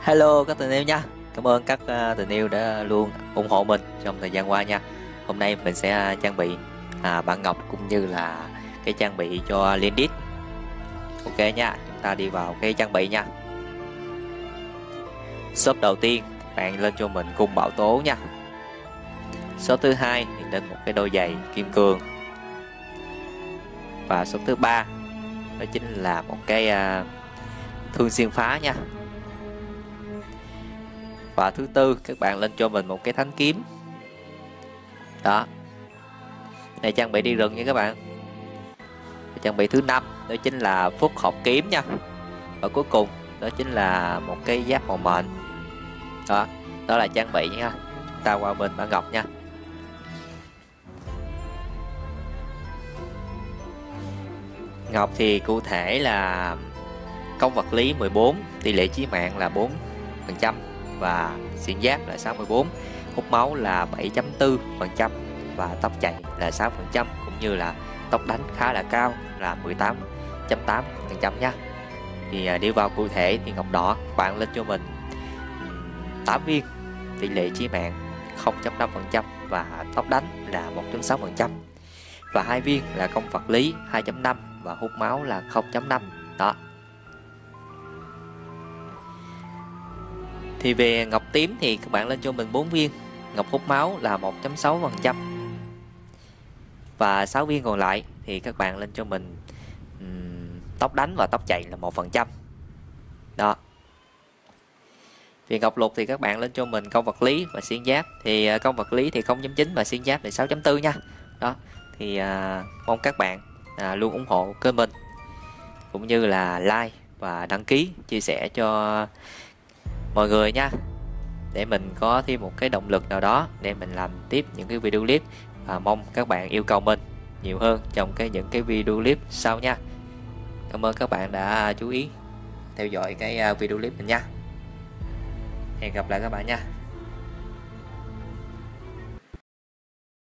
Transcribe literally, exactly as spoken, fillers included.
Hello các tình yêu nha. Cảm ơn các à, tình yêu đã luôn ủng hộ mình trong thời gian qua nha. Hôm nay mình sẽ à, trang bị à, bản ngọc cũng như là cái trang bị cho Lindis. Ok nha, chúng ta đi vào cái trang bị nha. Shop đầu tiên bạn lên cho mình cung bảo tố nha. Shop thứ hai thì lên một cái đôi giày kim cương. Và shop thứ ba đó chính là một cái à, thương xuyên phá nha. Và thứ tư các bạn lên cho mình một cái thánh kiếm. Đó. Này trang bị đi rừng nha các bạn. Trang bị thứ năm đó chính là phúc hộp kiếm nha. Và cuối cùng đó chính là một cái giáp màu mệnh. Đó, đó là trang bị nha. Chúng ta qua bên bản ngọc nha. Ngọc thì cụ thể là công vật lý mười bốn, tỷ lệ chí mạng là bốn phần trăm và xuyên giáp là sáu mươi bốn, hút máu là bảy phẩy bốn phần trăm và tốc chạy là sáu phần trăm, cũng như là tốc đánh khá là cao là mười tám phẩy tám phần trăm nha. Thì đi vào cụ thể thì ngọc đỏ bạn lên cho mình tám viên, tỷ lệ chí mạng không phẩy năm phần trăm và tốc đánh là một phẩy sáu phần trăm, và hai viên là công vật lý hai phẩy năm và hút máu là không phẩy năm. Đó. Thì về ngọc tím thì các bạn lên cho mình bốn viên, ngọc hút máu là một phẩy sáu phần trăm và sáu viên còn lại thì các bạn lên cho mình um, tốc đánh và tốc chạy là một phần trăm. Đó. Vì ngọc lục thì các bạn lên cho mình công vật lý và xuyên giáp, thì công vật lý thì không chấm chín và xuyên giáp thì sáu chấm bốn nha. Đó. Thì à, mong các bạn à, luôn ủng hộ kênh mình, cũng như là like và đăng ký chia sẻ cho mọi người nha, để mình có thêm một cái động lực nào đó để mình làm tiếp những cái video clip, và mong các bạn yêu cầu mình nhiều hơn trong cái những cái video clip sau nha. Cảm ơn các bạn đã chú ý theo dõi cái video clip mình nha. Hẹn gặp lại các bạn nha.